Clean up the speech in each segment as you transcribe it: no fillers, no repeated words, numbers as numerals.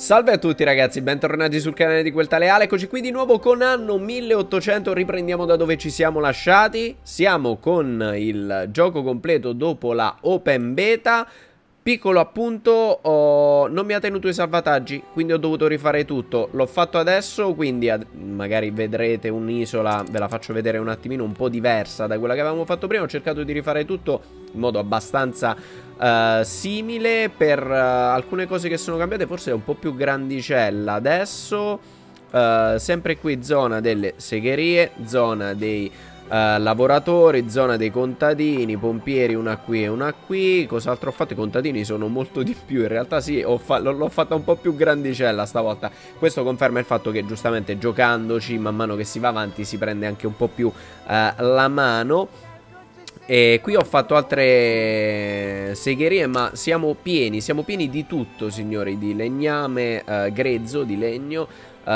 Salve a tutti ragazzi, bentornati sul canale di Quel Tale Ale. Eccoci qui di nuovo con anno 1800, riprendiamo da dove ci siamo lasciati. Siamo con il gioco completo dopo la open beta. Piccolo appunto, non mi ha tenuto i salvataggi, quindi ho dovuto rifare tutto. L'ho fatto adesso, quindi magari vedrete un'isola, ve la faccio vedere un attimino un po' diversa da quella che avevamo fatto prima. Ho cercato di rifare tutto in modo abbastanza simile. Per alcune cose che sono cambiate forse è un po' più grandicella adesso. Sempre qui zona delle segherie, zona dei lavoratori, zona dei contadini, pompieri, una qui e una qui. Cos'altro ho fatto? I contadini sono molto di più. In realtà sì, l'ho fatta un po' più grandicella stavolta. Questo conferma il fatto che giustamente giocandoci, man mano che si va avanti, si prende anche un po' più la mano. E qui ho fatto altre segherie, ma siamo pieni di tutto, signori. Di legname grezzo, di legno,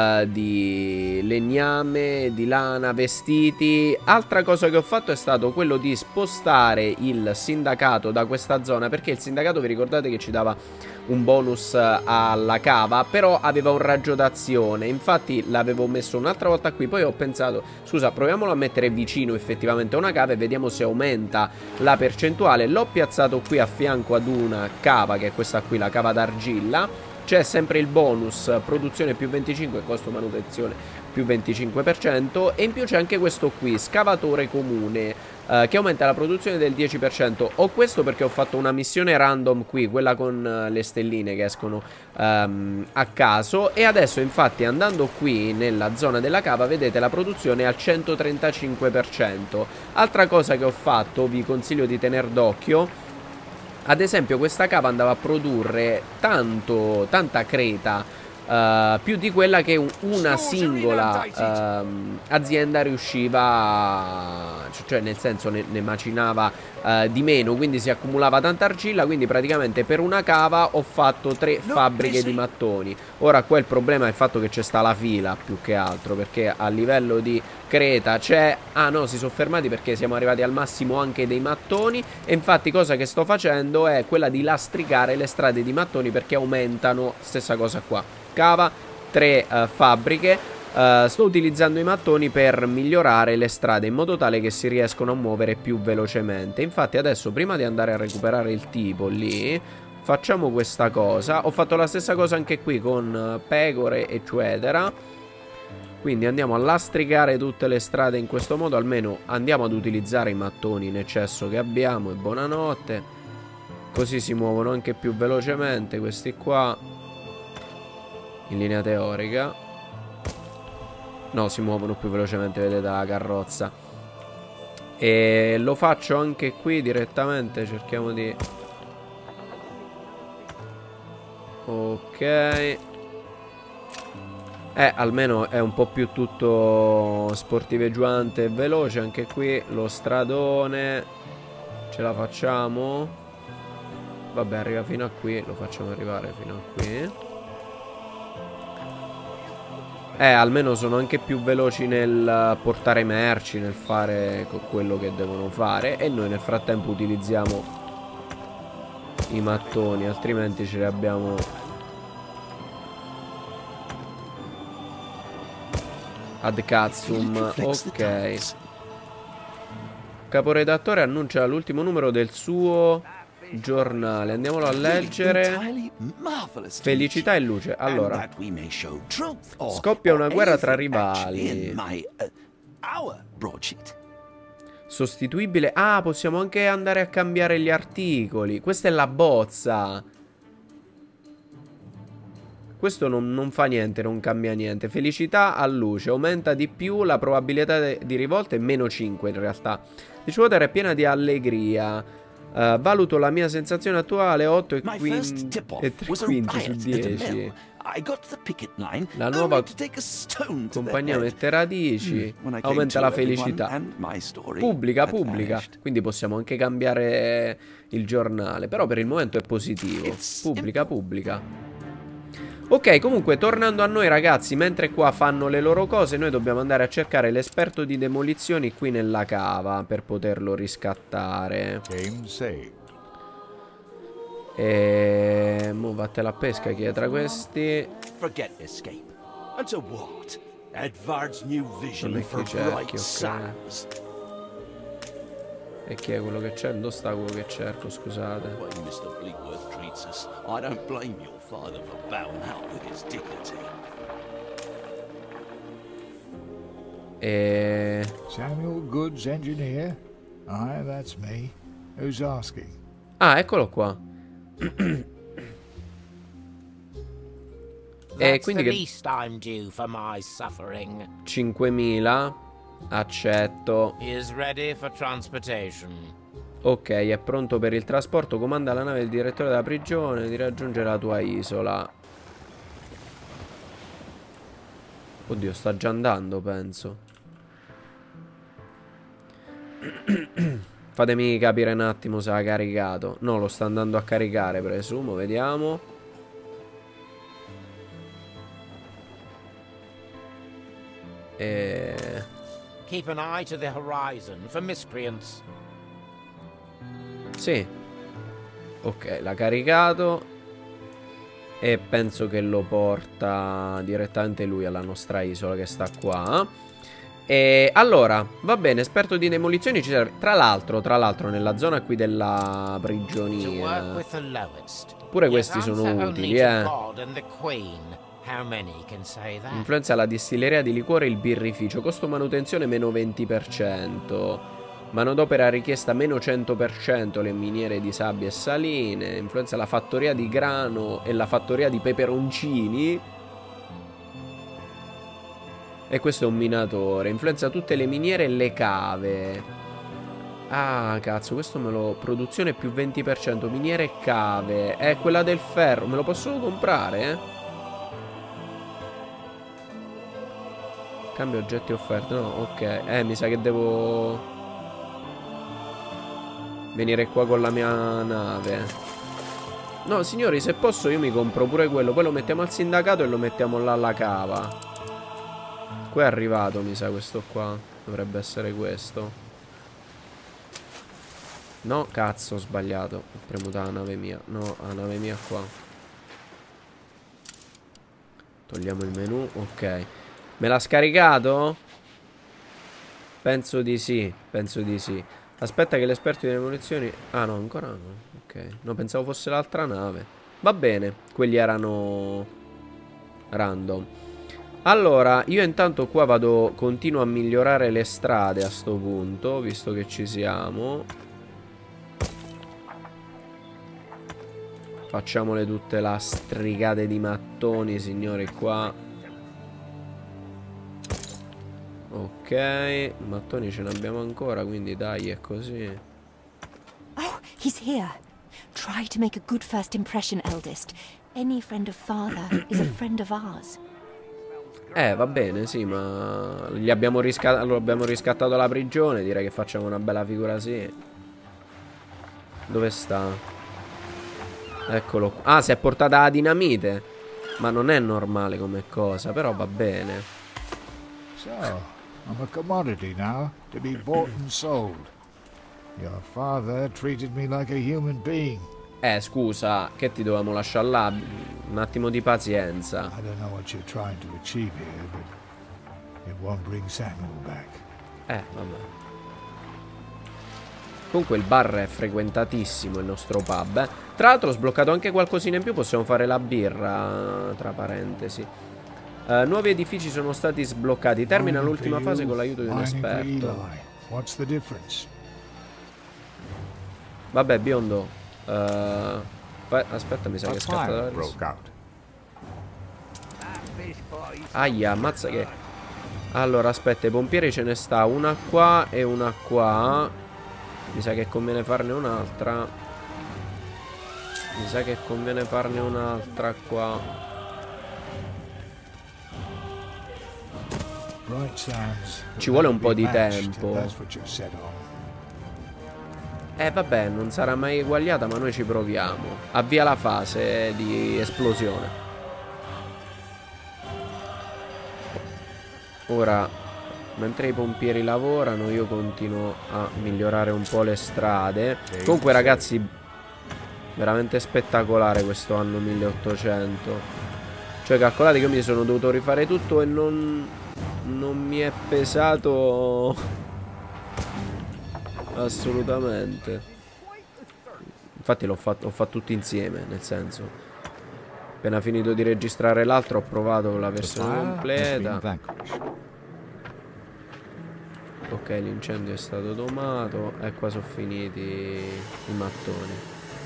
di legname, di lana, vestiti. Altra cosa che ho fatto è stato quello di spostare il sindacato da questa zona, perché il sindacato, vi ricordate che ci dava un bonus alla cava, però aveva un raggio d'azione. Infatti l'avevo messo un'altra volta qui, poi ho pensato, scusa, proviamolo a mettere vicino effettivamente a una cava e vediamo se aumenta la percentuale. L'ho piazzato qui a fianco ad una cava, che è questa qui, la cava d'argilla. C'è sempre il bonus produzione più 25, costo manutenzione più 25%. E in più c'è anche questo qui, scavatore comune, che aumenta la produzione del 10%. Ho questo perché ho fatto una missione random qui, quella con le stelline che escono a caso. E adesso infatti andando qui nella zona della cava, vedete la produzione è al 135%. Altra cosa che ho fatto, vi consiglio di tener d'occhio. Ad esempio questa cava andava a produrre tanta creta, più di quella che una singola azienda riusciva, cioè nel senso ne macinava di meno, quindi si accumulava tanta argilla. Quindi praticamente per una cava ho fatto 3 fabbriche di mattoni. Ora qua il problema è il fatto che c'è sta la fila più che altro, perché a livello di creta c'è... Ah no, si sono fermati perché siamo arrivati al massimo anche dei mattoni. E infatti cosa che sto facendo è quella di lastricare le strade di mattoni, perché aumentano. Stessa cosa qua, cava, 3 fabbriche. Sto utilizzando i mattoni per migliorare le strade in modo tale che si riescono a muovere più velocemente. Infatti adesso, prima di andare a recuperare il tipo lì, facciamo questa cosa. Ho fatto la stessa cosa anche qui con pecore eccetera. Quindi andiamo a lastricare tutte le strade in questo modo. Almeno andiamo ad utilizzare i mattoni in eccesso che abbiamo. E buonanotte. Così si muovono anche più velocemente questi qua, in linea teorica. No, si muovono più velocemente, vedete la carrozza. E lo faccio anche qui direttamente. Cerchiamo di... Ok. Almeno è un po' più tutto sportiveggiante e veloce. Anche qui lo stradone. Ce la facciamo? Vabbè, arriva fino a qui. Lo facciamo arrivare fino a qui. Almeno sono anche più veloci nel portare merci, nel fare quello che devono fare. E noi nel frattempo utilizziamo i mattoni, altrimenti ce li abbiamo... Ad cazzum. Ok. Caporedattore annuncia l'ultimo numero del suo giornale. Andiamolo a leggere. Felicità e luce. Allora, scoppia una guerra tra rivali. Sostituibile. Ah, possiamo anche andare a cambiare gli articoli. Questa è la bozza. Questo non fa niente, non cambia niente. Felicità a luce. Aumenta di più la probabilità di rivolta. È meno 5 in realtà. Decidere è piena di allegria. Valuto la mia sensazione attuale 8 e 3 quinti su 10. La nuova compagnia mette radici. Aumenta la felicità. Pubblica. Quindi possiamo anche cambiare il giornale. Però per il momento è positivo. Pubblica. Ok, comunque tornando a noi ragazzi, mentre qua fanno le loro cose, noi dobbiamo andare a cercare l'esperto di demolizioni qui nella cava per poterlo riscattare. E mo vattene a pesca chi è tra questi. forget escape. And to what? Edvard's new vision Non è for chi cerchi, bright ok. sands. E chi è quello che cerco? Dove sta quello che cerco, scusate? The way Mr. Bleakworth treats us, I don't blame your father for bowing out with his dignity. Samuel Goods, engineer? Aye, that's me. Who's asking? Ah, eccolo qua. E That's quindi the che... least I'm due for my suffering. 5.000. Accetto. Is ready for transportation. Ok, è pronto per il trasporto. Comanda la nave del direttore della prigione di raggiungere la tua isola. Oddio, sta già andando, penso. Fatemi capire un attimo se ha caricato. No, lo sta andando a caricare, presumo. Vediamo. Keep an eye to the horizon for miscreants. Sì. Ok, l'ha caricato. E penso che lo porta direttamente lui alla nostra isola che sta qua. E allora, va bene, esperto di demolizioni ci serve. Tra l'altro, nella zona qui della prigionia. Pure questi sono utili, Influenza la distilleria di liquore e il birrificio. Costo manutenzione meno 20%. Manodopera richiesta meno 100%. Le miniere di sabbie e saline. Influenza la fattoria di grano e la fattoria di peperoncini. E questo è un minatore. Influenza tutte le miniere e le cave. Ah, cazzo, questo me lo... Produzione più 20%. Miniere e cave. È quella del ferro. Me lo posso comprare, Cambio oggetti offerti. No, ok. Mi sa che devo venire qua con la mia nave. No, signori, se posso io mi compro pure quello. Poi lo mettiamo al sindacato e lo mettiamo là alla cava. Qua è arrivato, mi sa, questo qua. Dovrebbe essere questo. No, cazzo, ho sbagliato. Ho premuto la nave mia. No, la nave mia qua. Togliamo il menu, ok. Me l'ha scaricato? Penso di sì, Aspetta che l'esperto di demolizioni... Ah no, ancora no. Ok, no, pensavo fosse l'altra nave. Va bene, quelli erano random. Allora, io intanto qua vado... Continuo a migliorare le strade a sto punto, visto che ci siamo. Facciamole tutte lastricate di mattoni, signori, qua. Ok, mattoni ce ne abbiamo ancora, quindi dai, è così. Oh, he's here. Try to make a good first impression, eldest. Any friend of father is a friend of ours. Va bene, sì, ma gli abbiamo lo abbiamo riscattato dalla prigione, direi che facciamo una bella figura, sì. Dove sta? Eccolo qua. Ah, si è portata la dinamite. Ma non è normale come cosa, però va bene. So, I'm a commodity now, to be bought and sold. Your father treated me like a human being. Scusa, che ti dovevamo lasciare là? Un attimo di pazienza. I don't know what you're trying to achieve here, but it won't bring Samuel back. Vabbè. Comunque il bar è frequentatissimo, il nostro pub, Tra l'altro ho sbloccato anche qualcosina in più, possiamo fare la birra, tra parentesi. Nuovi edifici sono stati sbloccati. Termina l'ultima fase con l'aiuto di un esperto. Vabbè, biondo. Aspetta, mi sa che è scattato. Aia, ammazza che... Allora, aspetta, i pompieri ce ne sta una qua e una qua. Mi sa che conviene farne un'altra. Qua. Ci vuole un po' di tempo. Vabbè, non sarà mai eguagliata, ma noi ci proviamo. Avvia la fase di esplosione. Ora, mentre i pompieri lavorano, io continuo a migliorare un po' le strade. Comunque, ragazzi, veramente spettacolare questo anno 1800. Cioè calcolate che io mi sono dovuto rifare tutto e non mi è pesato assolutamente. Infatti ho fatto tutti insieme, nel senso, appena finito di registrare l'altro ho provato la versione completa. Ok, l'incendio è stato domato e qua sono finiti i mattoni.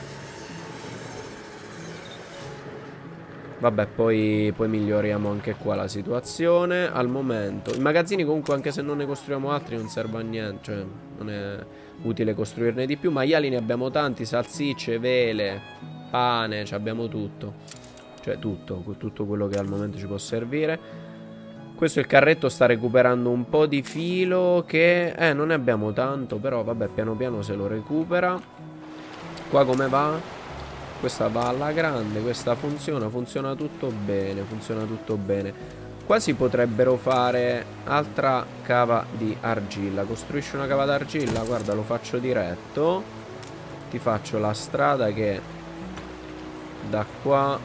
Vabbè, poi miglioriamo anche qua la situazione. Al momento i magazzini comunque, anche se non ne costruiamo altri, non serve a niente. Cioè non è utile costruirne di più. Maiali ne abbiamo tanti, salsicce, vele, pane, abbiamo tutto. Cioè tutto quello che al momento ci può servire. Questo il carretto sta recuperando un po' di filo che non ne abbiamo tanto, però vabbè, piano piano se lo recupera. Qua come va? Questa va alla grande, questa funziona tutto bene, Qua si potrebbero fare altra cava di argilla. Costruisci una cava d'argilla? Guarda, lo faccio diretto. Ti faccio la strada che da qua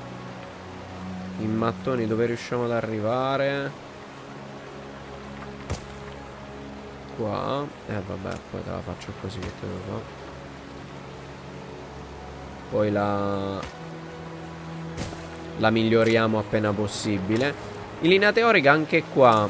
in mattoni dove riusciamo ad arrivare. Qua. Vabbè, poi te la faccio così che te lo fa. Poi la miglioriamo appena possibile. In linea teorica anche qua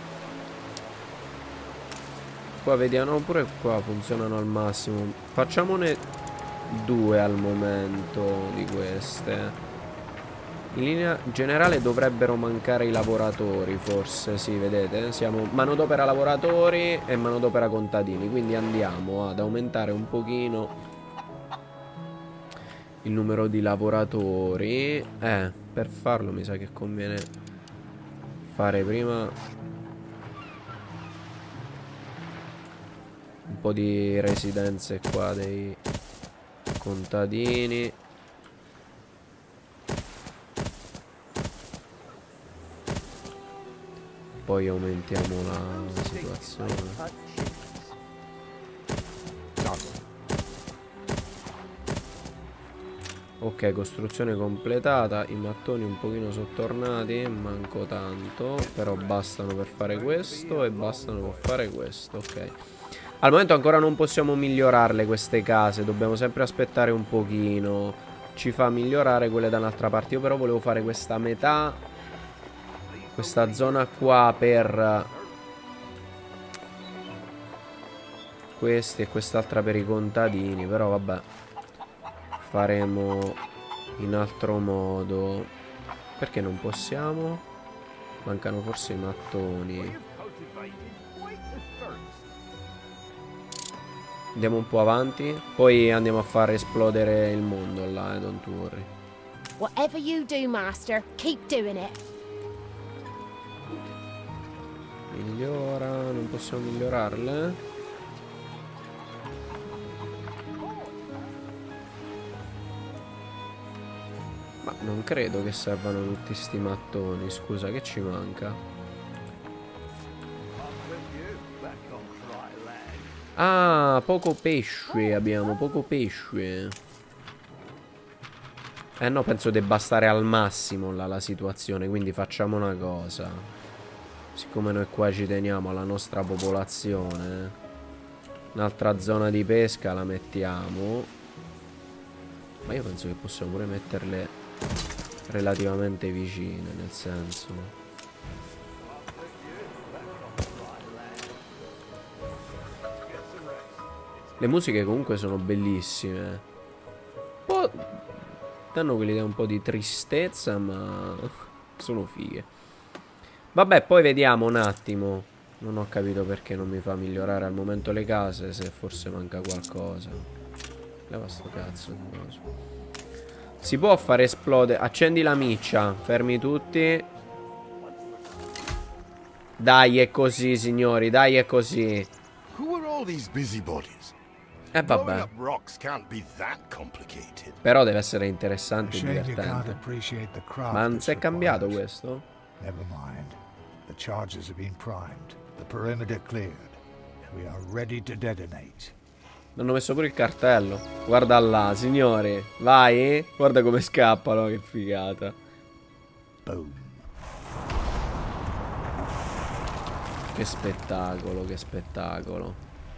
vediamo, pure qua funzionano al massimo. Facciamone 2 al momento di queste. In linea generale dovrebbero mancare i lavoratori, forse, sì, vedete? Siamo manodopera lavoratori e manodopera contadini, quindi andiamo ad aumentare un pochino il numero di lavoratori. Per farlo mi sa che conviene fare prima un po' di residenze qua dei contadini. Poi aumentiamo la situazione. Ok, costruzione completata. I mattoni un pochino sono tornati, manco tanto, però bastano per fare questo e bastano per fare questo. Ok, al momento ancora non possiamo migliorarle queste case, dobbiamo sempre aspettare un pochino. Ci fa migliorare quelle da un'altra parte. Io però volevo fare questa metà, questa zona qua per questi e quest'altra per i contadini, però vabbè, faremo in altro modo. Perché non possiamo? Mancano forse i mattoni. Andiamo un po' avanti, poi andiamo a far esplodere il mondo là, don't worry. Whatever you do, master, keep doing it. Migliora, non possiamo migliorarle? Ma non credo che servano tutti sti mattoni. Scusa, che ci manca? Ah, poco pesce abbiamo, poco pesce. No, penso debba stare al massimo là la situazione. Quindi facciamo una cosa. Siccome noi qua ci teniamo alla nostra popolazione, un'altra zona di pesca la mettiamo. Ma io penso che possiamo pure metterle relativamente vicine, nel senso, le musiche comunque sono bellissime. Poi danno quell'idea un po' di tristezza, ma sono fighe. Vabbè, poi vediamo un attimo. Non ho capito perché non mi fa migliorare al momento le case, se forse manca qualcosa. Leva sto cazzo di coso. Si può fare esplodere. Accendi la miccia. Fermi tutti. Dai, è così, signori. Dai, è così. Vabbè. Però deve essere interessante e divertente. Ma non si è cambiato questo? Never mind. The charges have been primed. The perimeter cleared. We are ready to detonate. Hanno messo pure il cartello. Guarda là, signori. Vai. Guarda come scappano, che figata. boom. Che spettacolo, che spettacolo.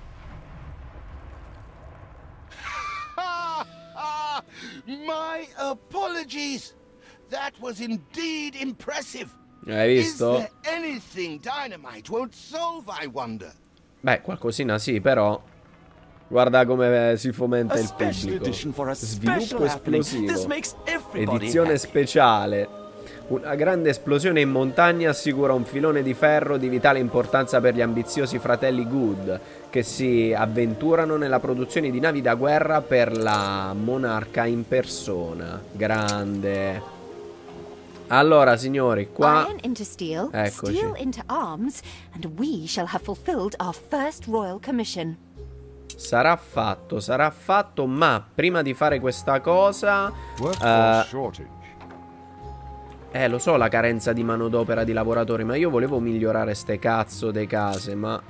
My apologies. That was indeed impressive. Hai visto? Is there anything dynamite won't solve, I wonder? Beh, qualcosina sì, però guarda come si fomenta il pubblico. Sviluppo esplosivo. Edizione speciale. Una grande esplosione in montagna assicura un filone di ferro di vitale importanza per gli ambiziosi fratelli Good, che si avventurano nella produzione di navi da guerra per la monarca in persona. Grande. Allora, signori, qua Iron into steel, eccoci. steel into arms, and we shall have fulfilled our first royal commission. Sarà fatto, ma prima di fare questa cosa Workforce shortage. lo so la carenza di manodopera di lavoratori, ma io volevo migliorare ste cazzo de case, ma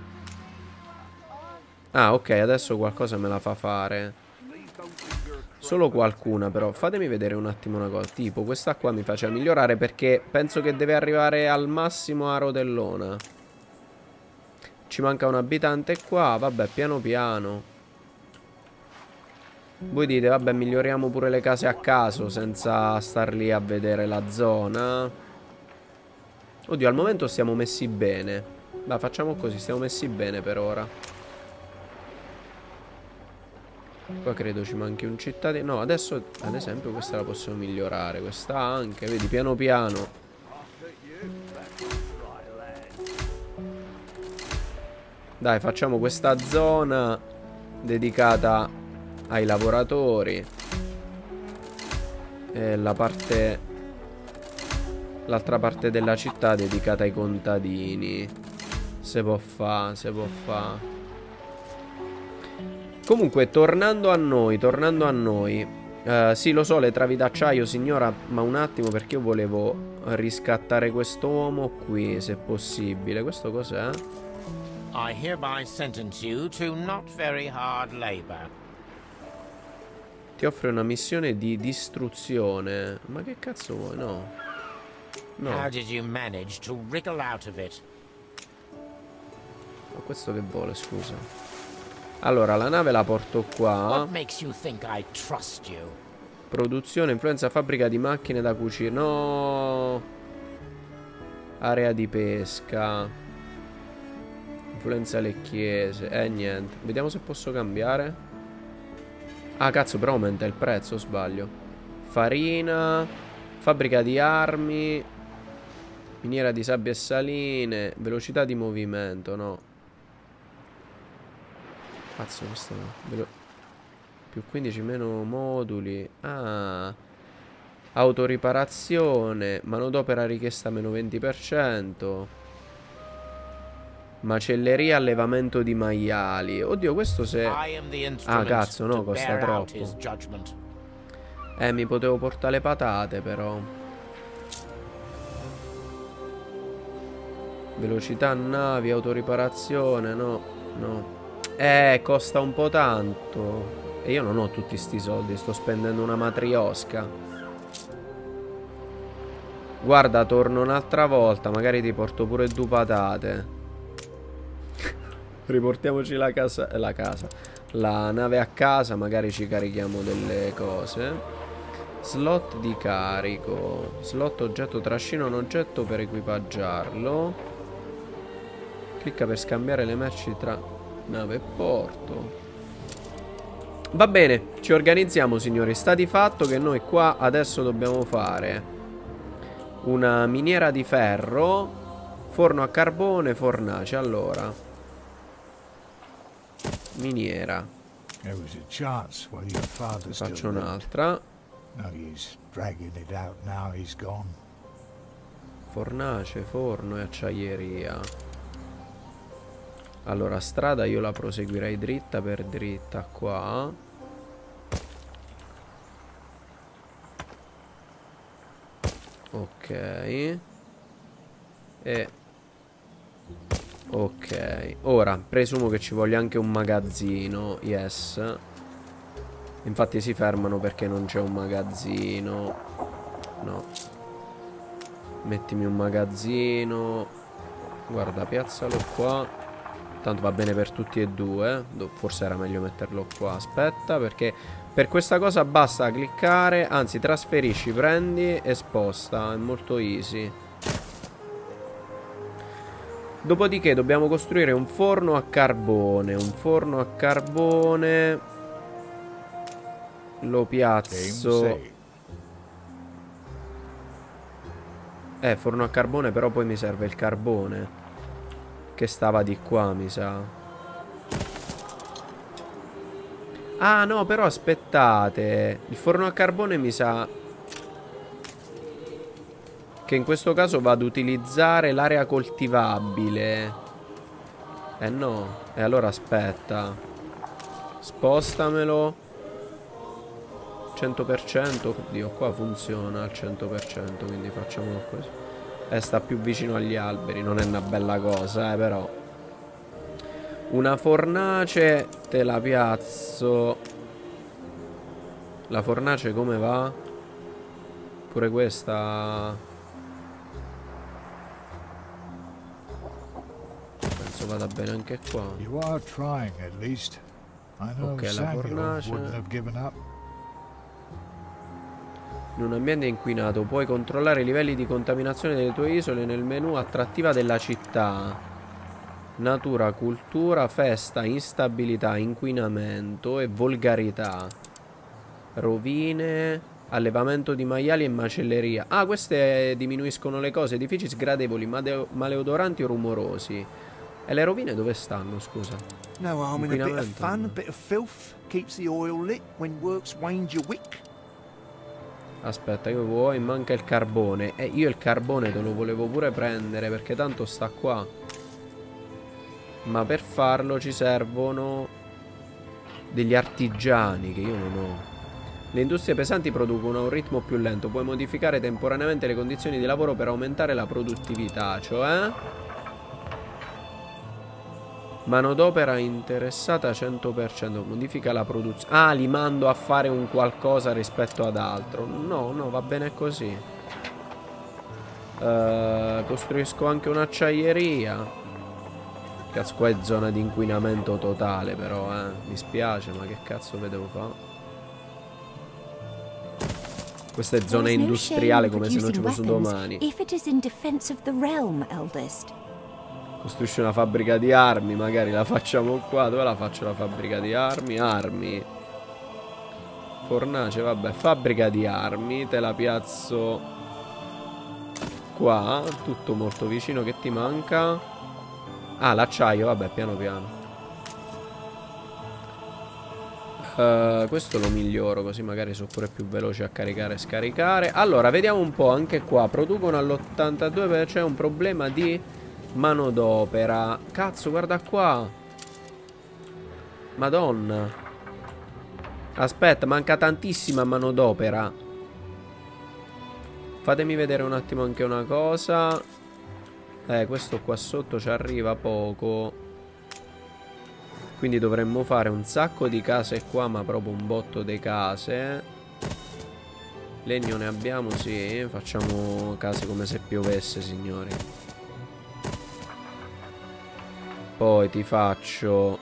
ah, ok, adesso qualcosa me la fa fare. Solo qualcuna, però fatemi vedere un attimo una cosa. Tipo, questa qua mi faceva migliorare perché penso che deve arrivare al massimo a Rodellona. Ci manca un abitante qua, vabbè, piano piano. Voi dite, vabbè, miglioriamo pure le case a caso senza star lì a vedere la zona. Oddio, al momento stiamo messi bene. Dai, facciamo così, stiamo messi bene per ora. Qua credo ci manchi un cittadino. No, adesso ad esempio questa la possiamo migliorare. Questa anche, vedi, piano piano. Dai, facciamo questa zona dedicata ai lavoratori. E la parte, l'altra parte della città dedicata ai contadini. Se può fa, se può fa. Comunque, tornando a noi, sì, lo so, le travi d'acciaio, signora, ma un attimo, perché io volevo riscattare questo uomo qui, se possibile. Questo cos'è? I hereby sentence you to not very hard labor. Ti offre una missione di distruzione. Ma che cazzo vuoi? No. No. How did you manage to wriggle out of it? Ma questo che vuole, scusa? Allora, la nave la porto qua. What makes you think I trust you? Produzione, influenza, fabbrica di macchine da cucire. No. Area di pesca. Influenza le chiese. Niente. Vediamo se posso cambiare. Ah, cazzo, però aumenta il prezzo, o sbaglio. Farina. Fabbrica di armi. Miniera di sabbie e saline. Velocità di movimento, no. Cazzo, questo no. Più 15 meno moduli. Ah. Autoriparazione. Manodopera richiesta meno 20%. Macelleria, allevamento di maiali. Oddio, questo se... Ah, cazzo, no, costa troppo. Mi potevo portare le patate, però. Velocità navi, autoriparazione, no, no. Costa un po' tanto. E io non ho tutti sti soldi, sto spendendo una matriosca. Guarda, torno un'altra volta, magari ti porto pure 2 patate. Riportiamoci la nave a casa, magari ci carichiamo delle cose. Slot di carico. Slot oggetto trascino un oggetto per equipaggiarlo. Clicca per scambiare le merci tra nave e porto. Va bene, ci organizziamo, signori. Sta di fatto che noi qua adesso dobbiamo fare una miniera di ferro, forno a carbone, fornace. Allora, miniera. Faccio un'altra. Fornace, forno e acciaieria. Allora, strada io la proseguirei dritta per dritta qua. Ok. E ok. Ora, presumo che ci voglia anche un magazzino. Yes. Infatti si fermano perché non c'è un magazzino. No. Mettimi un magazzino. Guarda, piazzalo qua. Tanto va bene per tutti e due. Forse era meglio metterlo qua. Aspetta, perché per questa cosa basta cliccare. Anzi, trasferisci, prendi e sposta. È molto easy. Dopodiché dobbiamo costruire un forno a carbone. Un forno a carbone. Lo piazzo. Forno a carbone, però poi mi serve il carbone. Che stava di qua, mi sa. Ah, no, però aspettate. Il forno a carbone mi sa che in questo caso va ad utilizzare l'area coltivabile. No. E allora aspetta. Spostamelo. 100%. Oddio, qua funziona al 100%, quindi facciamolo così. Sta più vicino agli alberi. Non è una bella cosa, però. Una fornace te la piazzo. La fornace come va? Pure questa. Penso vada bene anche qua. You are trying at least. I know Ok, la Samuel fornace. wouldn't have given up. In un ambiente inquinato puoi controllare i livelli di contaminazione delle tue isole nel menu attrattiva della città. Natura, cultura, festa, instabilità, inquinamento e volgarità. Rovine, allevamento di maiali e macelleria. Ah, queste diminuiscono le cose. Edifici sgradevoli, maleodoranti o rumorosi. E le rovine dove stanno, scusa? No harm in a bit of Inquinamento. fun, a bit of filth. Keeps the oil lit when work's waned your wick. Aspetta, io vuoi, manca il carbone. Io il carbone te lo volevo pure prendere, perché tanto sta qua. Ma per farlo ci servono degli artigiani che io non ho. Le industrie pesanti producono a un ritmo più lento. Puoi modificare temporaneamente le condizioni di lavoro per aumentare la produttività. Cioè, manodopera interessata 100%. Modifica la produzione. Ah, li mando a fare un qualcosa rispetto ad altro. No, no, va bene così. Costruisco anche un'acciaieria. Cazzo, qua è zona di inquinamento totale, però, mi spiace, ma che cazzo vedevo fare? Questa è zona industriale, come se non ci fosse domani. If it is in defense of the realm, eldest. Costruisci una fabbrica di armi, magari la facciamo qua. Dove la faccio la fabbrica di armi? Armi. Fornace, vabbè, fabbrica di armi. Te la piazzo qua. Tutto molto vicino. Che ti manca? Ah, l'acciaio, vabbè, piano piano. Questo lo miglioro, così magari sono pure più veloci a caricare e scaricare. Allora, vediamo un po', anche qua producono all'82%. C'è un problema di manodopera. Cazzo, guarda qua. Madonna. Aspetta, manca tantissima manodopera. Fatemi vedere un attimo anche una cosa. Questo qua sotto ci arriva poco. Quindi dovremmo fare un sacco di case qua, ma proprio un botto di case. Legno ne abbiamo, sì. Facciamo case come se piovesse, signori. Poi ti faccio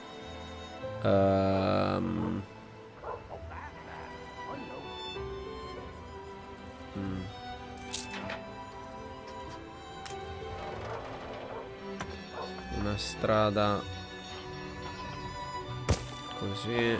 una strada così.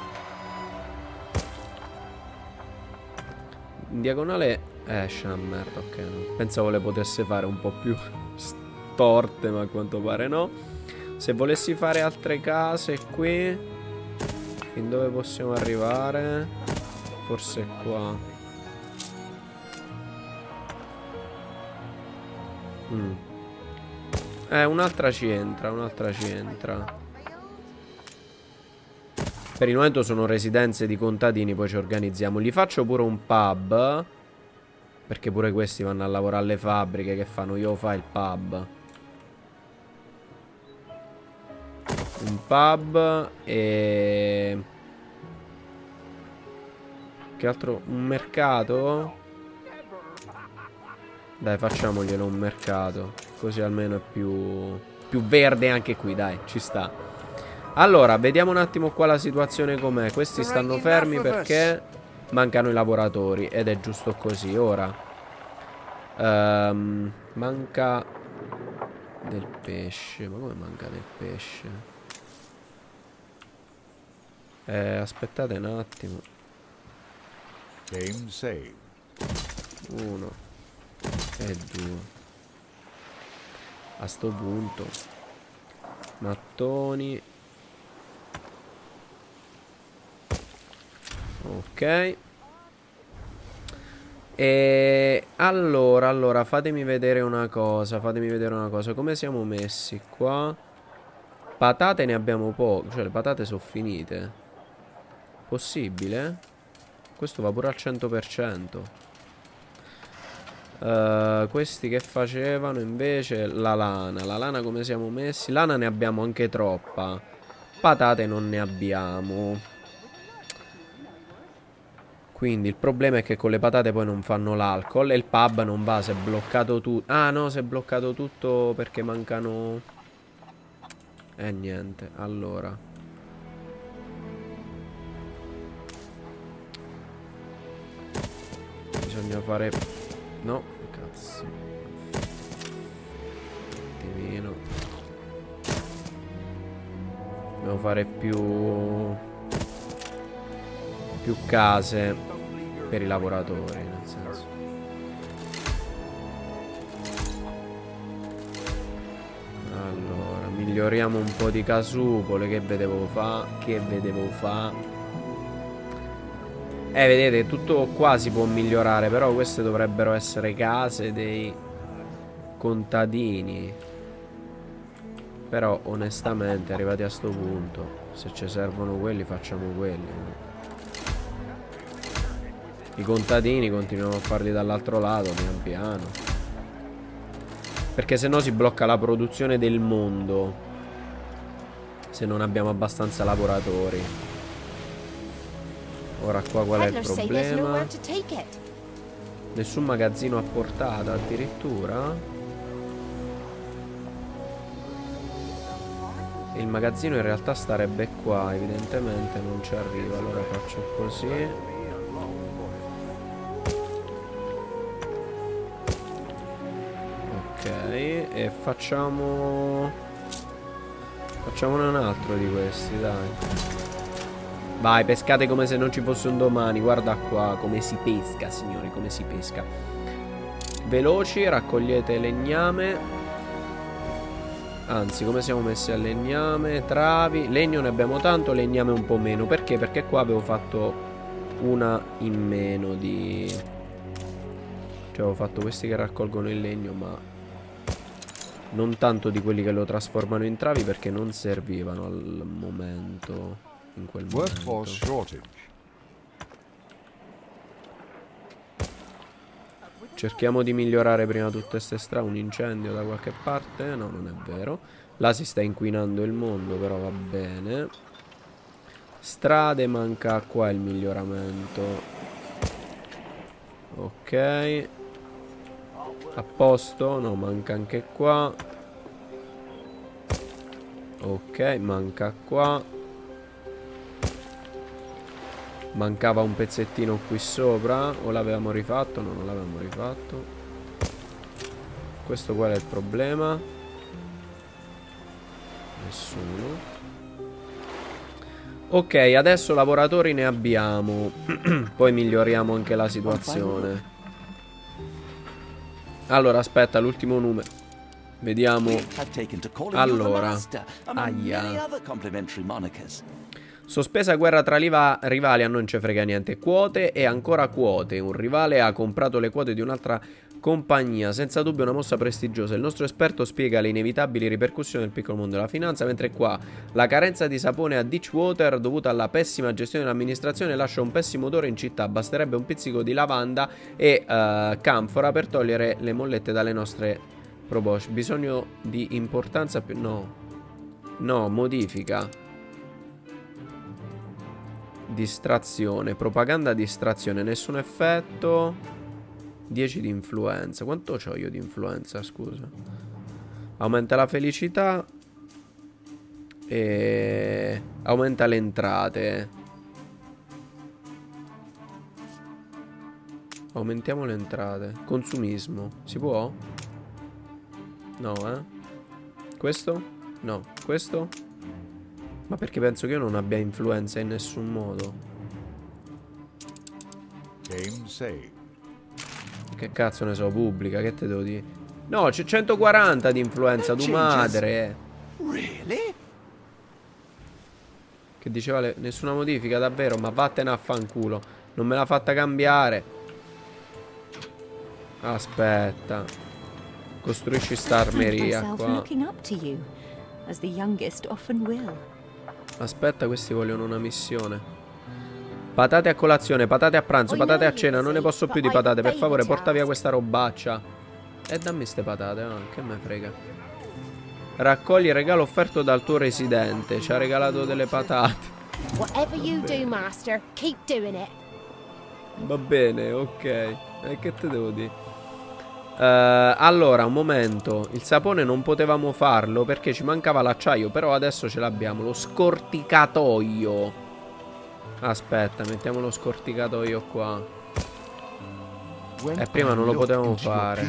In diagonale esce una merda, ok, no. Pensavo le potesse fare un po' più storte, ma a quanto pare no. Se volessi fare altre case qui, fin dove possiamo arrivare? Forse qua. Un'altra ci entra, un'altra ci entra. Per il momento sono residenze di contadini, poi ci organizziamo. Gli faccio pure un pub, perché pure questi vanno a lavorare alle fabbriche. Che fanno? Io fa il pub. Un pub e... Che altro? Un mercato? Dai, facciamoglielo un mercato. Così almeno è più verde anche qui, dai, ci sta. Allora, vediamo un attimo qua la situazione com'è. Questi stanno fermi perché mancano i lavoratori. Ed è giusto così. Ora manca del pesce. Ma come manca del pesce? Aspettate un attimo. Game saved. 1 e 2. A sto punto mattoni. Ok. E allora fatemi vedere una cosa. Come siamo messi qua? Patate ne abbiamo poco. Cioè le patate sono finite. Possibile? Questo va pure al 100%. Questi che facevano invece la lana come siamo messi? Lana ne abbiamo anche troppa. Patate non ne abbiamo. Quindi il problema è che con le patate poi non fanno l'alcol. E il pub non va, si è bloccato tutto. Ah no, si è bloccato tutto perché mancano. Niente, allora bisogna fare. No, cazzo. Un attimino. Dobbiamo fare più case per i lavoratori, nel senso. Allora, miglioriamo un po' di casupole. Che vedevo fa? Vedete, tutto qua si può migliorare, però queste dovrebbero essere case dei contadini. Però onestamente, arrivati a sto punto, se ci servono quelli, facciamo quelli. I contadini continuiamo a farli dall'altro lato, pian piano. Perché se no si blocca la produzione del mondo, se non abbiamo abbastanza lavoratori. Ora qua qual è il problema? Nessun magazzino a portata addirittura. Il magazzino in realtà starebbe qua. Evidentemente non ci arriva. Allora faccio così. Ok. E facciamone un altro di questi, dai. Vai, pescate come se non ci fosse un domani. Guarda qua come si pesca, signori, come si pesca. Veloci, raccogliete legname. Anzi, come siamo messi a legname? Travi. Legno ne abbiamo tanto, legname un po' meno. Perché? Perché qua avevo fatto una in meno di... Cioè avevo fatto questi che raccolgono il legno, ma non tanto di quelli che lo trasformano in travi, perché non servivano al momento. In quel Workforce shortage. Cerchiamo di migliorare prima tutte queste strade. Un incendio da qualche parte? No, non è vero. Là si sta inquinando il mondo, però va bene. Strade, manca qua il miglioramento. Ok. A posto? No, manca anche qua. Ok, manca qua. Mancava un pezzettino qui sopra. O l'avevamo rifatto? No, non l'avevamo rifatto. Questo qual è il problema? Nessuno. Ok, adesso lavoratori ne abbiamo. Poi miglioriamo anche la situazione. Allora, aspetta, l'ultimo numero. Vediamo. Allora, aia. Sospesa guerra tra rivali, a non ce frega niente. Quote e ancora quote. Un rivale ha comprato le quote di un'altra compagnia. Senza dubbio una mossa prestigiosa. Il nostro esperto spiega le inevitabili ripercussioni del piccolo mondo della finanza, mentre qua la carenza di sapone a Ditchwater dovuta alla pessima gestione dell'amministrazione lascia un pessimo odore in città. Basterebbe un pizzico di lavanda e canfora per togliere le mollette dalle nostre probosci. Bisogno di importanza più... No, modifica. Distrazione, propaganda distrazione, nessun effetto. 10 di influenza. Quanto c'ho io di influenza, scusa? Aumenta la felicità e aumenta le entrate. Aumentiamo le entrate. Consumismo. Si può? No, Questo? No. Questo? Ma perché penso che io non abbia influenza in nessun modo. Game saved. Che cazzo ne so, pubblica, che te devo dire? No, c'è 140 di influenza, tu madre. Really? Che diceva nessuna modifica, davvero, ma vattene a fanculo. Non me l'ha fatta cambiare. Aspetta. Costruisci sta armeria qua. Aspetta, questi vogliono una missione. Patate a colazione, patate a pranzo, patate a cena. Non ne posso più di patate, per favore, porta via questa robaccia. E dammi ste patate, che me frega. Raccogli il regalo offerto dal tuo residente. Ci ha regalato delle patate. Whatever you do, master, keep doing it. Va bene, ok. Che te devo dire? Allora, un momento. Il sapone non potevamo farlo perché ci mancava l'acciaio, però adesso ce l'abbiamo. Lo scorticatoio. Aspetta, mettiamo lo scorticatoio qua. Prima non lo potevamo fare.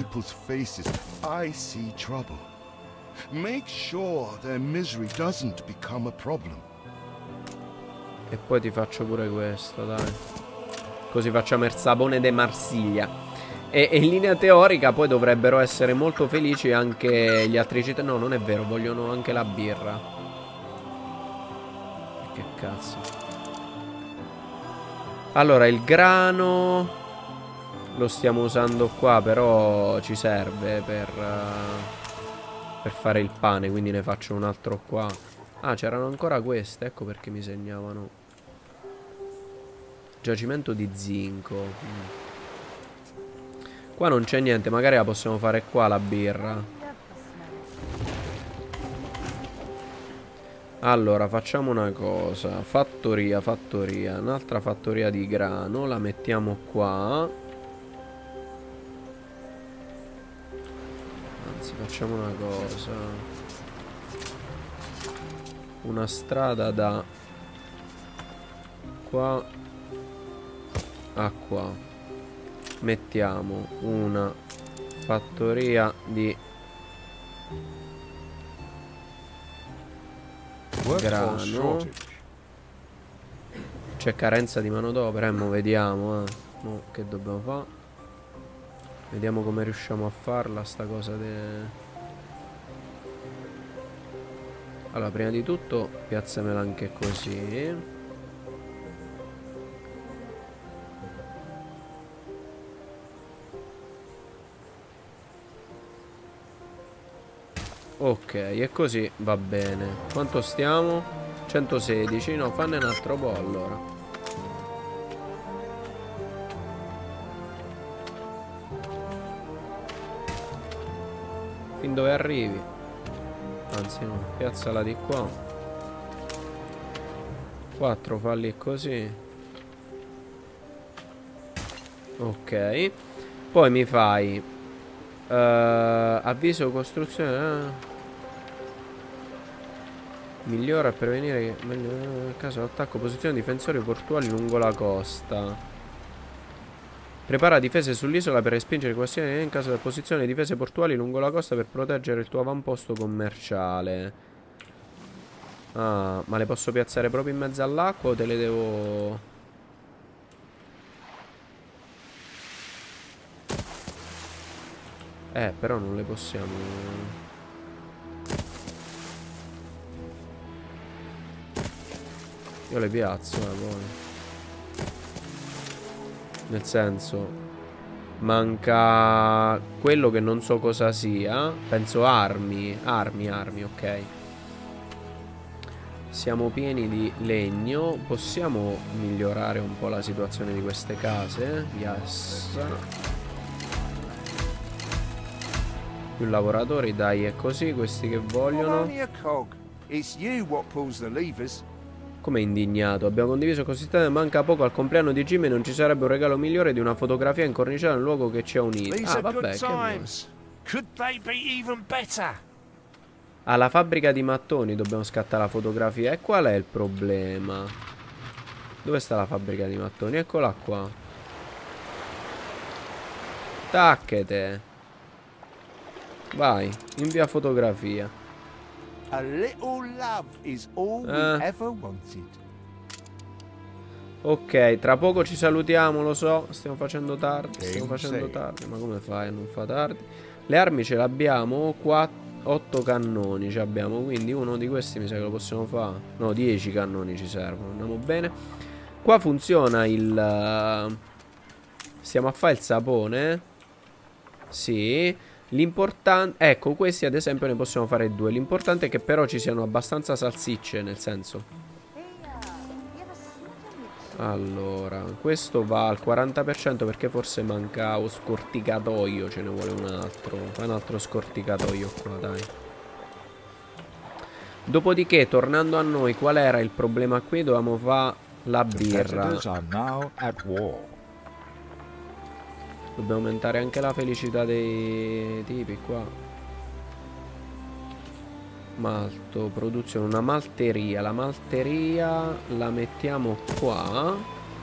E poi ti faccio pure questo, dai. Così facciamo il sapone de Marsiglia. E in linea teorica poi dovrebbero essere molto felici anche gli altri cittadini. No, non è vero, vogliono anche la birra. Che cazzo. Allora, il grano lo stiamo usando qua, però ci serve per fare il pane, quindi ne faccio un altro qua. Ah, c'erano ancora queste, ecco perché mi segnavano. Giacimento di zinco. Qua non c'è niente, magari la possiamo fare qua la birra. Allora, facciamo una cosa. Fattoria, fattoria. Un'altra fattoria di grano. La mettiamo qua. Anzi, facciamo una cosa. Una strada da qua a qua. Mettiamo una fattoria di grano. C'è carenza di manodopera, mo vediamo, mo che dobbiamo fare. Vediamo come riusciamo a farla sta cosa Allora, prima di tutto piazzamela anche così. Ok, e così va bene. Quanto stiamo? 116. No, fanne un altro po' allora. Fin dove arrivi? Anzi no, piazzala di qua. 4 falli così. Ok. Poi mi fai avviso costruzione. Migliora a prevenire nel caso d'attacco. Posizione difensori portuali lungo la costa. Prepara difese sull'isola per respingere questioni in caso di posizione difese portuali lungo la costa per proteggere il tuo avamposto commerciale. Ah, ma le posso piazzare proprio in mezzo all'acqua o te le devo... però non le possiamo... Io le piazzo, poi. Nel senso, manca quello che non so cosa sia. Penso armi, ok. Siamo pieni di legno. Possiamo migliorare un po' la situazione di queste case. Yes. Più lavoratori, dai, è così, questi che vogliono. Come indignato? Abbiamo condiviso così tanto, manca poco al compleanno di Jim e non ci sarebbe un regalo migliore di una fotografia incorniciata nel luogo che ci ha uniti. These Ah, are vabbè, good che vuoi? times. Could they be even better? Alla fabbrica di mattoni dobbiamo scattare la fotografia. E qual è il problema? Dove sta la fabbrica di mattoni? Eccola qua. Tacchete. Vai, invia fotografia. A little love is all we ever wanted. Ok, tra poco ci salutiamo, lo so. Stiamo facendo tardi. Sì. Ma come fai a non fa tardi? Le armi ce l'abbiamo. 8 cannoni ci abbiamo. Quindi uno di questi mi sa che lo possiamo fare. No, 10 cannoni ci servono. Andiamo bene. Qua funziona il... Stiamo a fare il sapone. Sì. L'importante... Ecco, questi ad esempio ne possiamo fare 2. L'importante è che però ci siano abbastanza salsicce, nel senso... Allora, questo va al 40% perché forse manca lo scorticatoio. Ce ne vuole un altro. Fai un altro scorticatoio qua, dai. Dopodiché, tornando a noi, qual era il problema qui? Dovevamo fare la birra. Competitors are now at war. Dobbiamo aumentare anche la felicità dei tipi qua. Malto, produzione, una malteria. La malteria la mettiamo qua.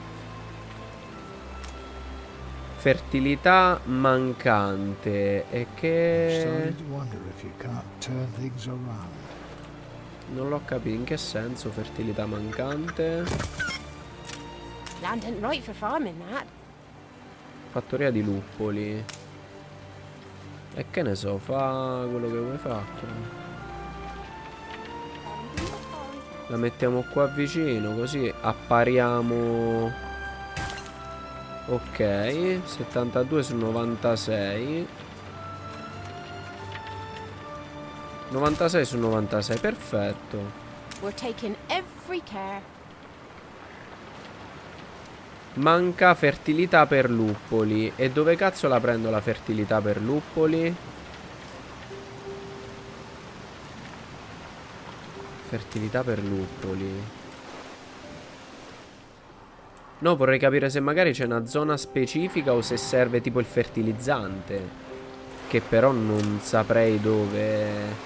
Fertilità mancante. E che... Starting to wonder if you can't turn things around. Non l'ho capito, in che senso fertilità mancante? Land ain't right for farming, that. Fattoria di luppoli. E che ne so, fa quello che vuoi fatto. La mettiamo qua vicino, così appariamo. Ok, 72 su 96. 96 su 96, perfetto. We're taking every care. Manca fertilità per luppoli. E dove cazzo la prendo la fertilità per luppoli? Fertilità per luppoli. No, vorrei capire se magari c'è una zona specifica o se serve tipo il fertilizzante. Che però non saprei dove...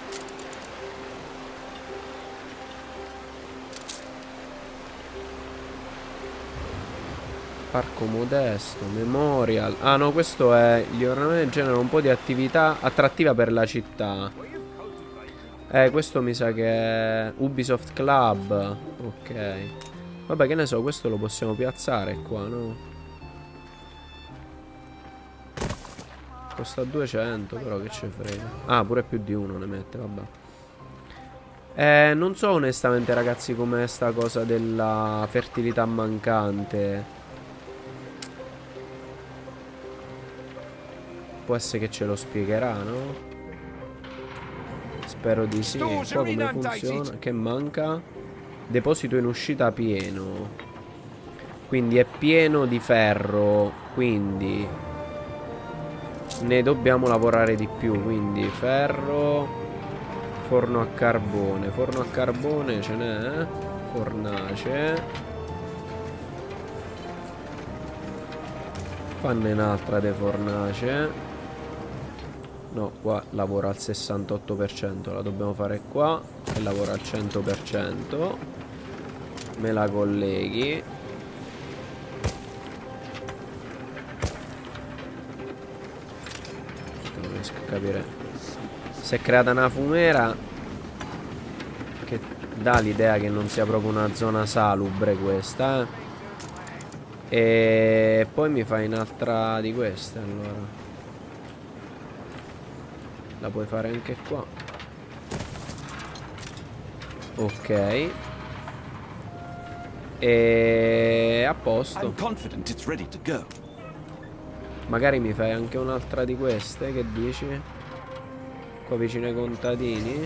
Parco modesto, memorial. Ah no, questo è... Gli ornamenti generano un po' di attività attrattiva per la città. Questo mi sa che è Ubisoft Club. Ok. Vabbè, che ne so, questo lo possiamo piazzare qua, no? Costa 200, però che ce frega. Ah, pure più di uno ne mette, vabbè. Non so onestamente, ragazzi, com'è sta cosa della fertilità mancante. Può essere che ce lo spiegherà, no? Spero di sì. Qua come funziona? Che manca? Deposito in uscita pieno. Quindi è pieno di ferro. Quindi ne dobbiamo lavorare di più. Quindi ferro. Forno a carbone. Forno a carbone ce n'è. Fornace. Fanne un'altra de fornace. No, qua lavora al 68%. La dobbiamo fare qua. E lavora al 100%. Me la colleghi. Non riesco a capire. Si è creata una fumera che dà l'idea che non sia proprio una zona salubre questa, E poi mi fai un'altra di queste, allora. La puoi fare anche qua. Ok. E a posto. I'm confident it's ready to go. Magari mi fai anche un'altra di queste, che dici? Qua vicino ai contadini.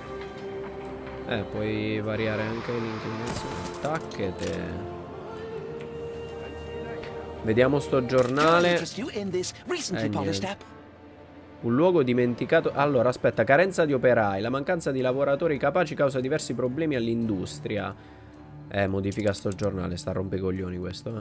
Puoi variare anche l'inclinazione. Tacchete. Vediamo sto giornale. Niente. Un luogo dimenticato. Allora, aspetta, carenza di operai. La mancanza di lavoratori capaci causa diversi problemi all'industria. Modifica sto giornale, sta a rompecoglioni questo,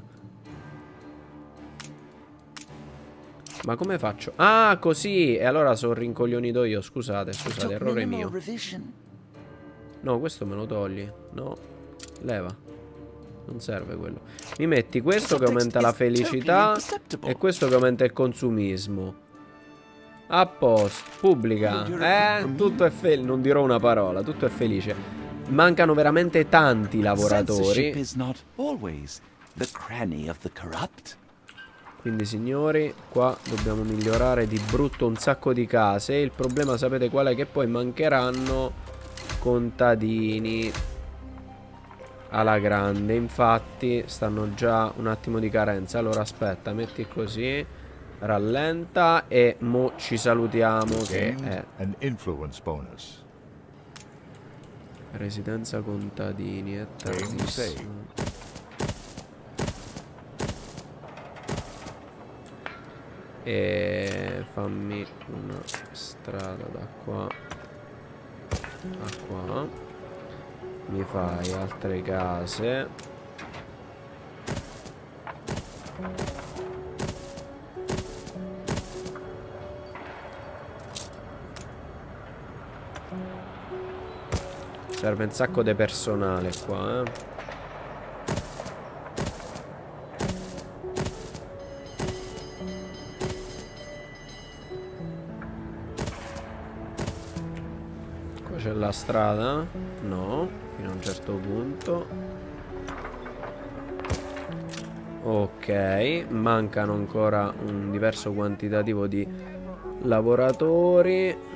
Ma come faccio? Ah, così! E allora sono rincoglionito io, scusate, errore mio. No, questo me lo togli. No, leva. Non serve quello. Mi metti questo che aumenta la felicità e questo che aumenta il consumismo. A posto, pubblica. Tutto è felice. Non dirò una parola, tutto è felice. Mancano veramente tanti lavoratori. Quindi signori, qua dobbiamo migliorare di brutto un sacco di case. Il problema sapete qual è? Che poi mancheranno contadini alla grande. Infatti stanno già un attimo di carenza. Allora aspetta, metti così, rallenta e mo ci salutiamo che è an influence bonus. Residenza contadini è tantissimo. E fammi una strada da qua a qua. Mi fai altre case. Serve un sacco di personale qua, Qua c'è la strada? No, fino a un certo punto. Ok, mancano ancora un diverso quantitativo di lavoratori.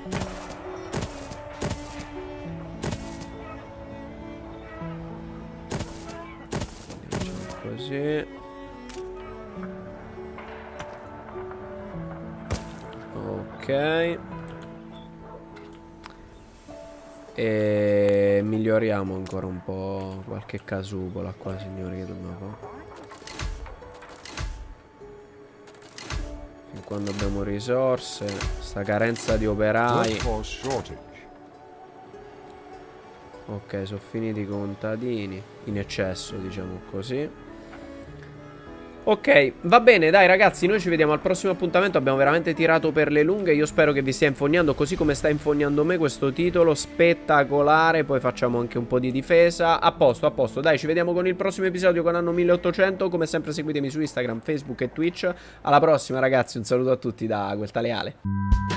Così. Ok. E miglioriamo ancora un po' qualche casupola qua, signori, che dobbiamo fare. Fin quando abbiamo risorse, sta carenza di operai. Ok, sono finiti i contadini. In eccesso, diciamo così. Ok, va bene, dai ragazzi, noi ci vediamo al prossimo appuntamento. Abbiamo veramente tirato per le lunghe. Io spero che vi stia infognando così come sta infognando me questo titolo spettacolare. Poi facciamo anche un po' di difesa. A posto, dai, ci vediamo con il prossimo episodio con Anno 1800. Come sempre seguitemi su Instagram, Facebook e Twitch. Alla prossima ragazzi, un saluto a tutti da Guelta Leale.